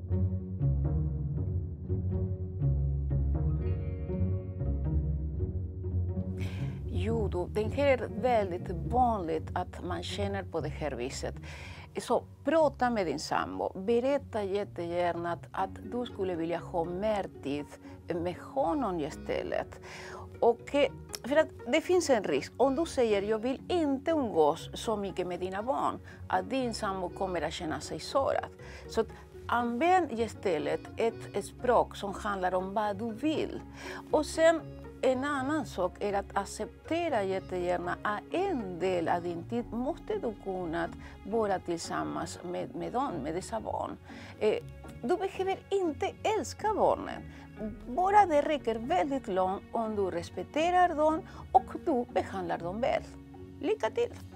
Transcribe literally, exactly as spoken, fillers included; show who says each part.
Speaker 1: Jo, då, det är väldigt vanligt att man känner på det här viset. Så prata med din sambo. Berätta jättegärna att, att du skulle vilja ha mer tid med honom istället. Och, eh, för att det finns en risk. Om du säger jag vill inte umgås så mycket med dina barn, att din sambo kommer att känna sig sårad. Så att, använd istället ett språk som handlar om vad du vill. Och sen en annan sak är att acceptera jättegärna att en del av din tid måste du kunna vara tillsammans med, med dem, med dessa barn. Eh, du behöver inte älska barnen. Bara det räcker väldigt långt om du respekterar dem och du behandlar dem väl. Lycka till!